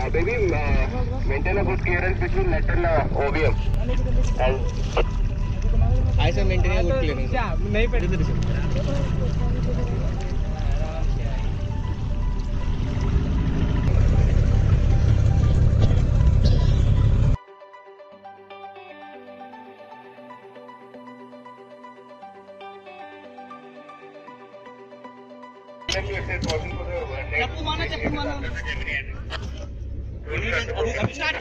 Baby, maintain a good clearance between lateral OVM and I say maintain a good clearance. नहीं पड़े चप्पू माना अभी स्टार्ट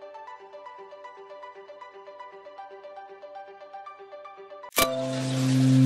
You